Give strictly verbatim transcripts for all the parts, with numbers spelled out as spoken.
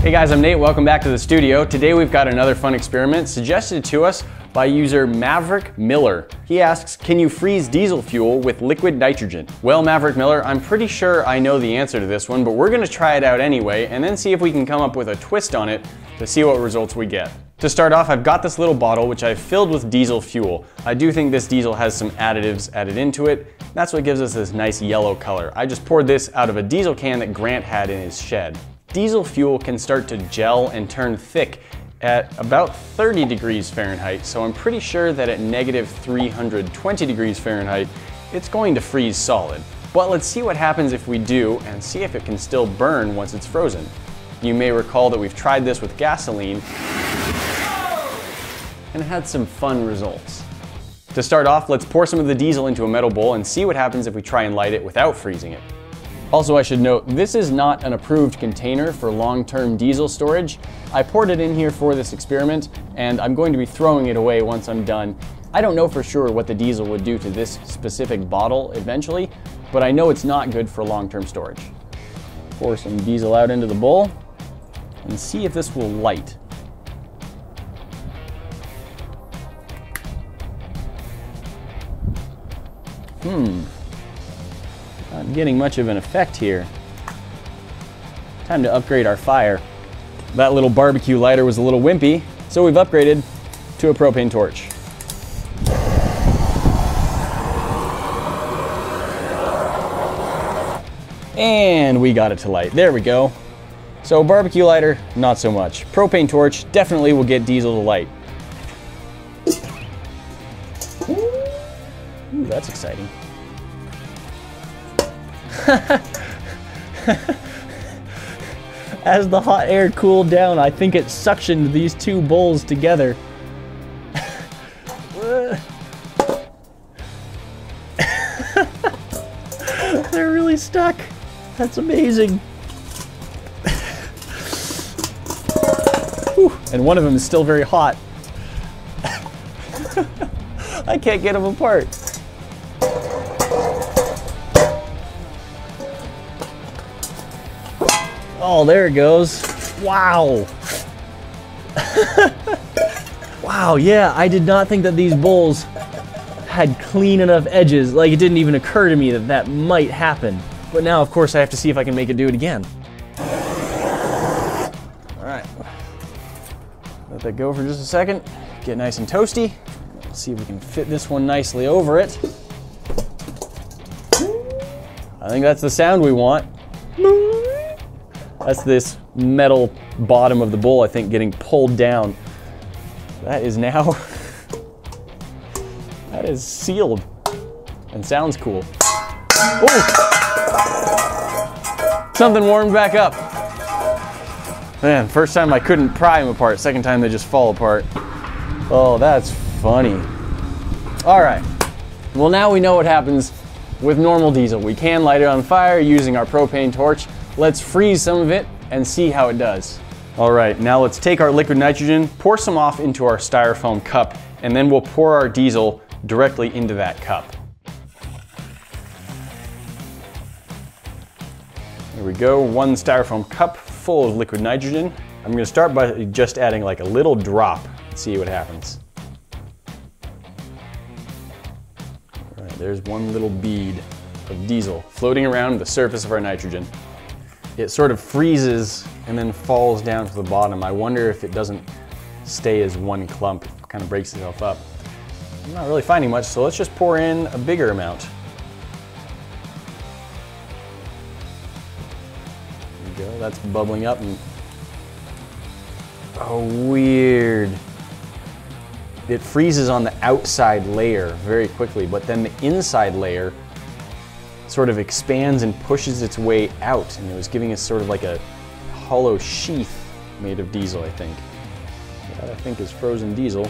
Hey guys, I'm Nate. Welcome back to the studio. Today we've got another fun experiment suggested to us by user Maverick Miller. He asks, can you freeze diesel fuel with liquid nitrogen? Well, Maverick Miller, I'm pretty sure I know the answer to this one, but we're gonna try it out anyway and then see if we can come up with a twist on it to see what results we get. To start off, I've got this little bottle which I've filled with diesel fuel. I do think this diesel has some additives added into it. That's what gives us this nice yellow color. I just poured this out of a diesel can that Grant had in his shed. Diesel fuel can start to gel and turn thick at about thirty degrees Fahrenheit, so I'm pretty sure that at negative three hundred twenty degrees Fahrenheit, it's going to freeze solid. But let's see what happens if we do and see if it can still burn once it's frozen. You may recall that we've tried this with gasoline and had some fun results. To start off, let's pour some of the diesel into a metal bowl and see what happens if we try and light it without freezing it. Also, I should note, this is not an approved container for long-term diesel storage. I poured it in here for this experiment, and I'm going to be throwing it away once I'm done. I don't know for sure what the diesel would do to this specific bottle eventually, but I know it's not good for long-term storage. Pour some diesel out into the bowl and see if this will light. Hmm. Not getting much of an effect here. Time to upgrade our fire. That little barbecue lighter was a little wimpy, so we've upgraded to a propane torch. And we got it to light. There we go. So barbecue lighter, not so much. Propane torch definitely will get diesel to light. Ooh, that's exciting. As the hot air cooled down, I think it suctioned these two bowls together. They're really stuck. That's amazing. Whew. And one of them is still very hot. I can't get them apart. Oh, there it goes. Wow. Wow, yeah, I did not think that these bowls had clean enough edges. Like, it didn't even occur to me that that might happen. But now, of course, I have to see if I can make it do it again. All right. Let that go for just a second. Get nice and toasty. Let's see if we can fit this one nicely over it. I think that's the sound we want. That's this metal bottom of the bowl, I think, getting pulled down. That is now, that is sealed and sounds cool. Oh! Something warmed back up. Man, first time I couldn't pry them apart, second time they just fall apart. Oh, that's funny. All right, well now we know what happens with normal diesel. We can light it on fire using our propane torch. Let's freeze some of it and see how it does. All right, now let's take our liquid nitrogen, pour some off into our styrofoam cup, and then we'll pour our diesel directly into that cup. Here we go, one styrofoam cup full of liquid nitrogen. I'm gonna start by just adding like a little drop and see what happens. All right, there's one little bead of diesel floating around the surface of our nitrogen. It sort of freezes and then falls down to the bottom. I wonder if it doesn't stay as one clump, it kind of breaks itself up. I'm not really finding much, so let's just pour in a bigger amount. There we go, that's bubbling up and, oh, weird. It freezes on the outside layer very quickly, but then the inside layer sort of expands and pushes its way out, and it was giving us sort of like a hollow sheath made of diesel, I think. That I think is frozen diesel.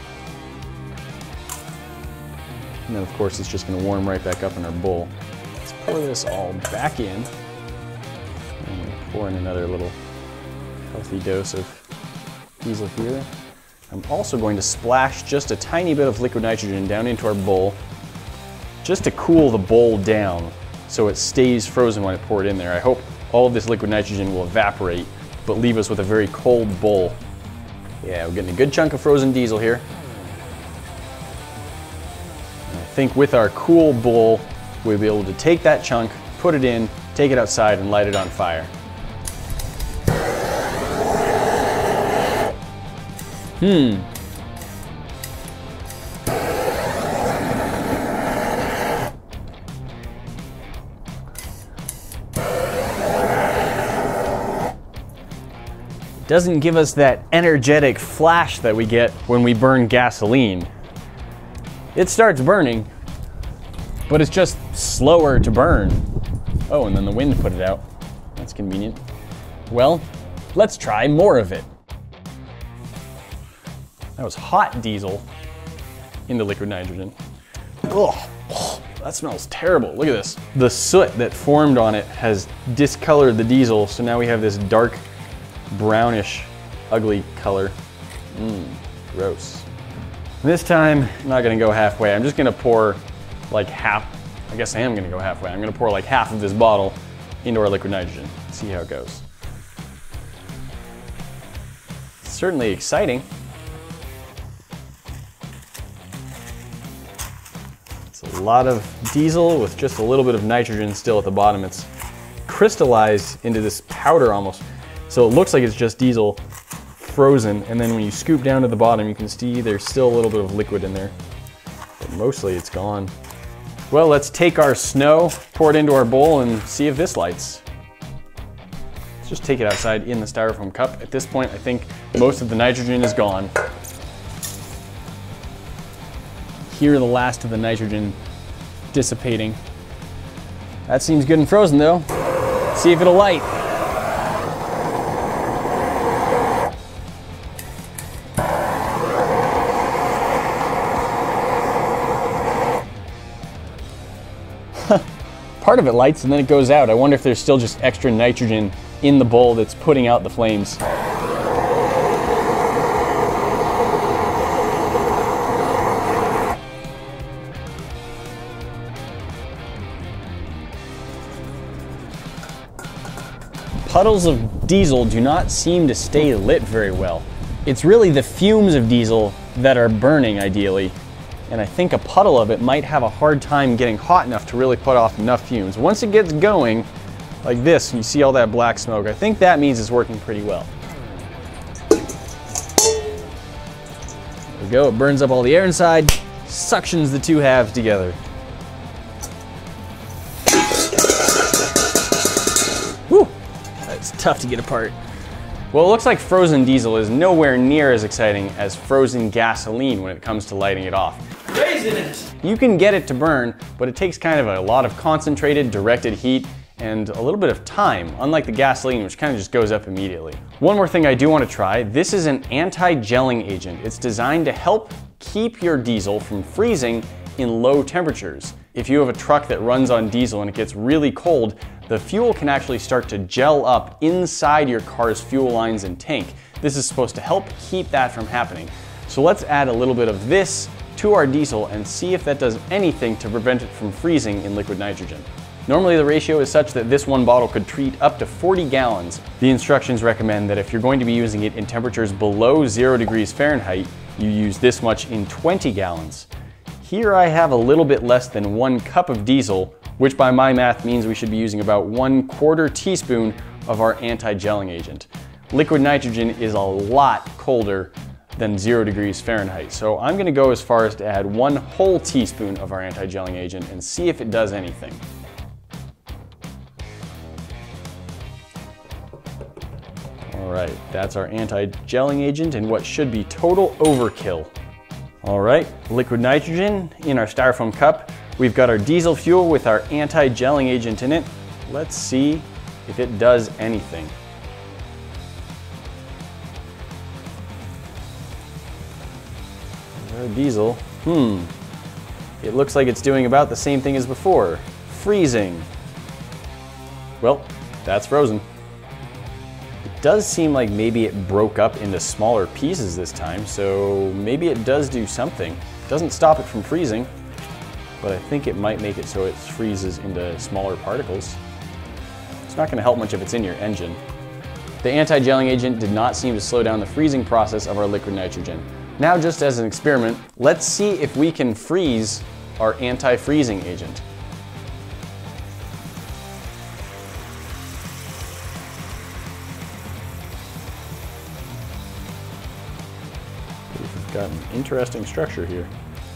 And then of course it's just gonna warm right back up in our bowl. Let's pour this all back in. And pour in another little healthy dose of diesel here. I'm also going to splash just a tiny bit of liquid nitrogen down into our bowl, just to cool the bowl down so it stays frozen when I pour it in there. I hope all of this liquid nitrogen will evaporate but leave us with a very cold bowl. Yeah, we're getting a good chunk of frozen diesel here. And I think with our cool bowl, we'll be able to take that chunk, put it in, take it outside, and light it on fire. Hmm. Doesn't give us that energetic flash that we get when we burn gasoline. It starts burning, but it's just slower to burn. Oh, and then the wind put it out. That's convenient. Well, let's try more of it. That was hot diesel into liquid nitrogen. Ugh, that smells terrible. Look at this. The soot that formed on it has discolored the diesel, so now we have this dark brownish, ugly color. Mmm, gross. This time, I'm not gonna go halfway. I'm just gonna pour like half, I guess I am gonna go halfway. I'm gonna pour like half of this bottle into our liquid nitrogen. See how it goes. It's certainly exciting. It's a lot of diesel with just a little bit of nitrogen still at the bottom. It's crystallized into this powder almost. So it looks like it's just diesel frozen, and then when you scoop down to the bottom, you can see there's still a little bit of liquid in there, but mostly it's gone. Well, let's take our snow, pour it into our bowl, and see if this lights. Let's just take it outside in the styrofoam cup. At this point, I think most of the nitrogen is gone. Hear the last of the nitrogen dissipating. That seems good and frozen though. See if it'll light. Part of it lights and then it goes out. I wonder if there's still just extra nitrogen in the bowl that's putting out the flames. Puddles of diesel do not seem to stay lit very well. It's really the fumes of diesel that are burning ideally. And I think a puddle of it might have a hard time getting hot enough to really put off enough fumes. Once it gets going, like this, and you see all that black smoke, I think that means it's working pretty well. There we go, it burns up all the air inside, suctions the two halves together. Whew, that's tough to get apart. Well, it looks like frozen diesel is nowhere near as exciting as frozen gasoline when it comes to lighting it off. You can get it to burn, but it takes kind of a lot of concentrated, directed heat and a little bit of time, unlike the gasoline, which kind of just goes up immediately. One more thing I do want to try, this is an anti-gelling agent. It's designed to help keep your diesel from freezing in low temperatures. If you have a truck that runs on diesel and it gets really cold, the fuel can actually start to gel up inside your car's fuel lines and tank. This is supposed to help keep that from happening. So let's add a little bit of this to our diesel and see if that does anything to prevent it from freezing in liquid nitrogen. Normally the ratio is such that this one bottle could treat up to forty gallons. The instructions recommend that if you're going to be using it in temperatures below zero degrees Fahrenheit, you use this much in twenty gallons. Here I have a little bit less than one cup of diesel, which by my math means we should be using about one quarter teaspoon of our anti-gelling agent. Liquid nitrogen is a lot colder than zero degrees Fahrenheit, so I'm gonna go as far as to add one whole teaspoon of our anti-gelling agent and see if it does anything. All right, that's our anti-gelling agent and what should be total overkill. All right, liquid nitrogen in our styrofoam cup. We've got our diesel fuel with our anti-gelling agent in it. Let's see if it does anything. Our diesel, hmm. It looks like it's doing about the same thing as before, freezing. Well, that's frozen. It does seem like maybe it broke up into smaller pieces this time, so maybe it does do something. It doesn't stop it from freezing, but I think it might make it so it freezes into smaller particles. It's not gonna help much if it's in your engine. The anti-gelling agent did not seem to slow down the freezing process of our liquid nitrogen. Now, just as an experiment, let's see if we can freeze our anti-freezing agent. We've got an interesting structure here.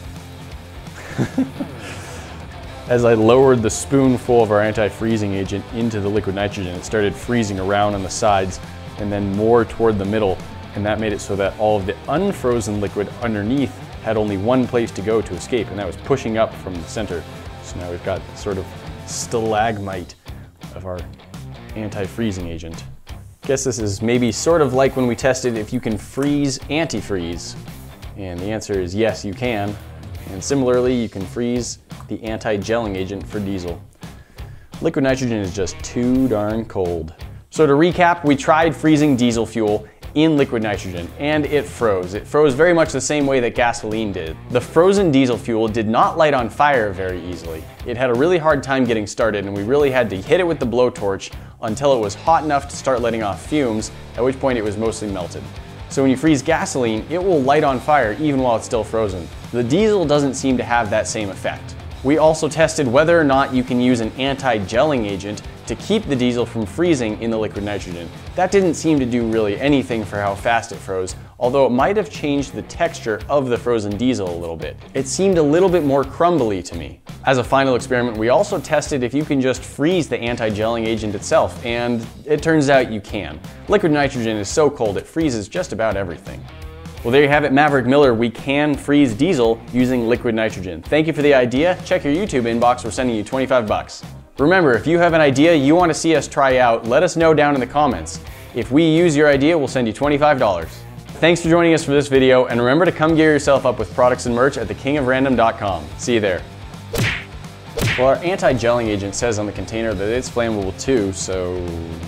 As I lowered the spoonful of our anti-freezing agent into the liquid nitrogen, it started freezing around on the sides and then more toward the middle, and that made it so that all of the unfrozen liquid underneath had only one place to go to escape, and that was pushing up from the center. So now we've got sort of stalagmite of our anti-freezing agent. Guess this is maybe sort of like when we tested if you can freeze antifreeze, and the answer is yes, you can. And similarly, you can freeze the anti-gelling agent for diesel. Liquid nitrogen is just too darn cold. So to recap, we tried freezing diesel fuel in liquid nitrogen, and it froze. It froze very much the same way that gasoline did. The frozen diesel fuel did not light on fire very easily. It had a really hard time getting started, and we really had to hit it with the blowtorch until it was hot enough to start letting off fumes, at which point it was mostly melted. So when you freeze gasoline, it will light on fire even while it's still frozen. The diesel doesn't seem to have that same effect. We also tested whether or not you can use an anti-gelling agent to keep the diesel from freezing in the liquid nitrogen. That didn't seem to do really anything for how fast it froze, although it might have changed the texture of the frozen diesel a little bit. It seemed a little bit more crumbly to me. As a final experiment, we also tested if you can just freeze the anti-gelling agent itself, and it turns out you can. Liquid nitrogen is so cold it freezes just about everything. Well, there you have it, Maverick Miller. We can freeze diesel using liquid nitrogen. Thank you for the idea. Check your YouTube inbox. We're sending you twenty-five bucks. Remember, if you have an idea you want to see us try out, let us know down in the comments. If we use your idea, we'll send you twenty-five dollars. Thanks for joining us for this video, and remember to come gear yourself up with products and merch at the king of random dot com. See you there. Well, our anti-gelling agent says on the container that it's flammable too, so...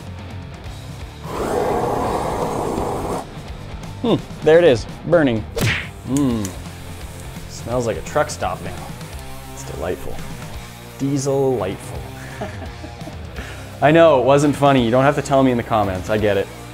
Hmm, there it is, burning. Mmm, smells like a truck stop now. It's delightful. Diesel-lightful. I know, it wasn't funny. You don't have to tell me in the comments, I get it.